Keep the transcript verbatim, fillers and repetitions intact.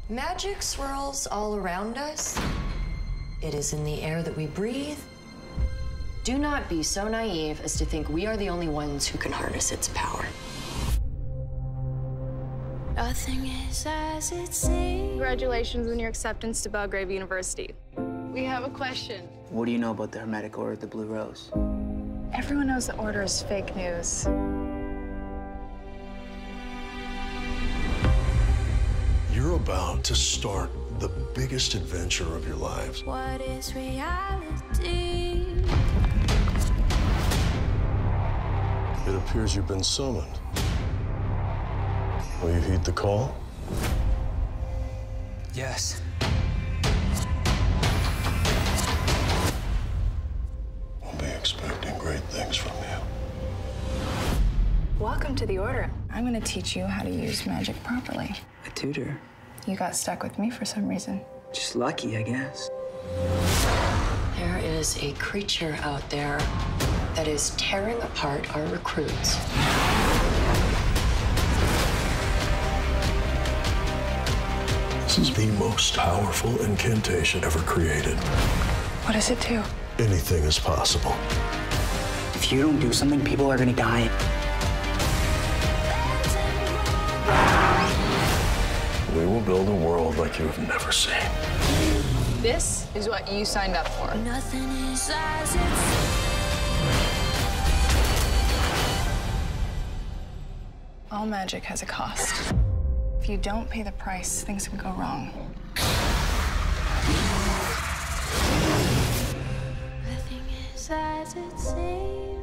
Magic swirls all around us. It is in the air that we breathe. Do not be so naive as to think we are the only ones who can harness its power. Nothing is as it seems. Congratulations on your acceptance to Belgrave University. We have a question. What do you know about the Hermetic Order of the Blue Rose? Everyone knows the Order is fake news. You're about to start the biggest adventure of your lives. What is reality? It appears you've been summoned. Will you heed the call? Yes. We'll be expecting great things from you. Welcome to the Order. I'm gonna teach you how to use magic properly. A tutor? You got stuck with me for some reason. Just lucky, I guess. There is a creature out there that is tearing apart our recruits. This is the most powerful incantation ever created. What does it do? Anything is possible. If you don't do something, people are gonna die. We will build a world like you have never seen. This is what you signed up for. Nothing is as it seems. All magic has a cost. If you don't pay the price, things can go wrong. Nothing is as it seems.